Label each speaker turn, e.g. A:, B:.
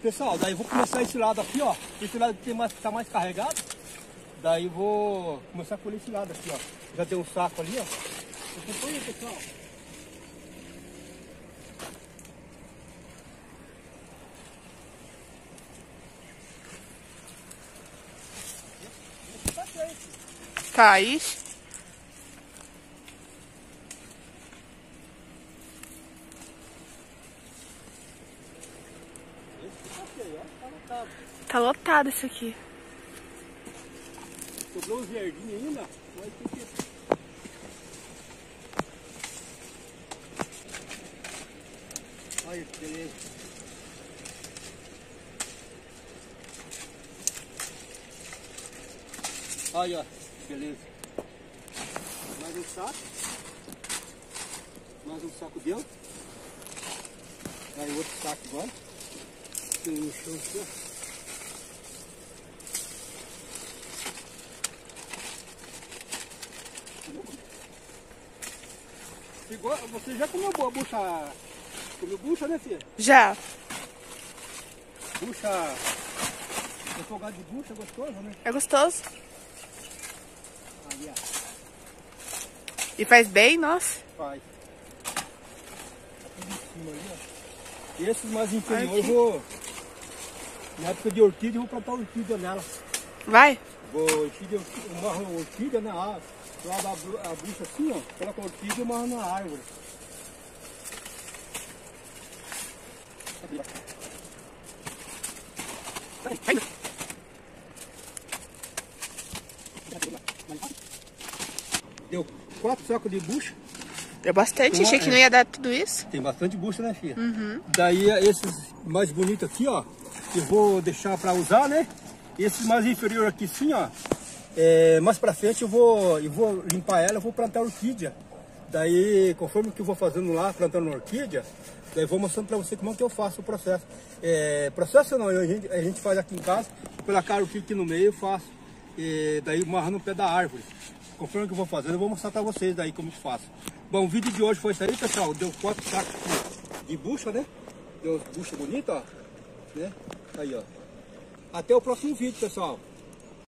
A: pessoal, daí eu vou começar esse lado aqui, ó. Esse lado que tá mais carregado. Daí eu vou começar a colher esse lado aqui, ó. Já tem um saco ali, ó. Acompanha, pessoal.
B: Tá, isso. Tá lotado isso aqui.
A: Sobrou uns verdinhos ainda, mas tem que... Olha que beleza. Olha, beleza. Mais um saco. Mais um saco dentro. Aí outro saco agora. Tem um chão aqui, ó. Você já comeu bucha? Comeu bucha, né, filha?
B: Já.
A: Bucha. Refogado de bucha, gostoso, né?
B: É gostoso.
A: Aí, ó.
B: E faz bem, nossa.
A: Faz. Tá tudo em cima ali, ó. E esses mais inferiores eu vou... Na época de orquídea, eu vou plantar orquídea nela.
B: Vai?
A: Vou orquídea, eu marro orquídea na árvore. Eu abro a bucha assim, ó. Coloco a orquídea e marro na árvore. Deu 4 sacos de bucha.
B: Deu bastante, achei que não ia dar tudo isso.
A: Tem bastante bucha, né, filha?
B: Uhum.
A: Daí esses mais bonitos aqui, ó, eu vou deixar para usar, né? Esses mais inferiores aqui, sim, ó. Mais pra frente eu vou limpar ela, eu vou plantar orquídea. Daí, conforme que eu vou fazendo lá, plantando orquídea, daí eu vou mostrando pra você como é que eu faço o processo. Processo não, a gente faz aqui em casa, colocar a orquídea aqui no meio, eu faço. Daí marro no pé da árvore. Conforme que eu vou fazendo, eu vou mostrar pra vocês daí como que faço. Bom, o vídeo de hoje foi isso aí, pessoal. Deu 4 sacos de bucha, né? Deu bucha bonita, ó. Né? Aí, ó. Até o próximo vídeo, pessoal.